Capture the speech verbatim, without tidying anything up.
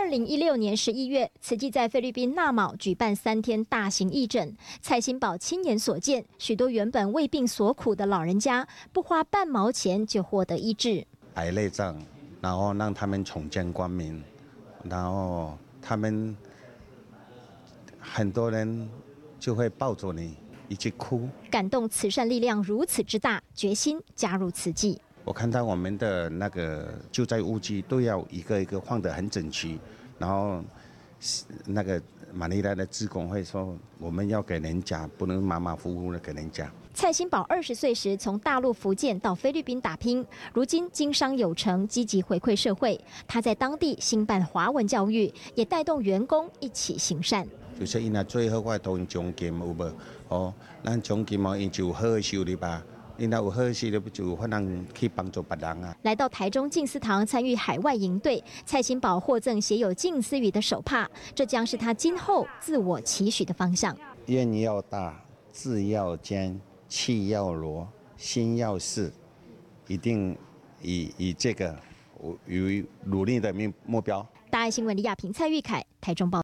零一六年十一月，慈济在菲律宾纳卯举办三天大型义诊，蔡新宝亲眼所见，许多原本为病所苦的老人家，不花半毛钱就获得医治。 癌内障，然后让他们重见光明，然后他们很多人就会抱着你一起哭。 感动慈善力量如此之大，决心加入慈济。 我看到我们的那个救灾物资都要一个一个放得很整齐，然后那个马尼拉的志工会说，我们要给人家，不能马马虎虎的给人家。 蔡新宝二十岁时从大陆福建到菲律宾打拼，如今经商有成，积极回馈社会。他在当地兴办华文教育，也带动员工一起行善。 就是因那最好我同奖金有无？哦，咱奖金嘛，因就有好的收入吧。因那有好事的，就有可能去帮助别人啊。 来到台中静思堂参与海外营队，蔡新宝获赠写有静思语的手帕，这将是他今后自我期许的方向。 愿要大，志要坚，气要罗，心要实，一定以以这个为努力的目目标。 大爱新闻李亚平、蔡玉凯，台中报。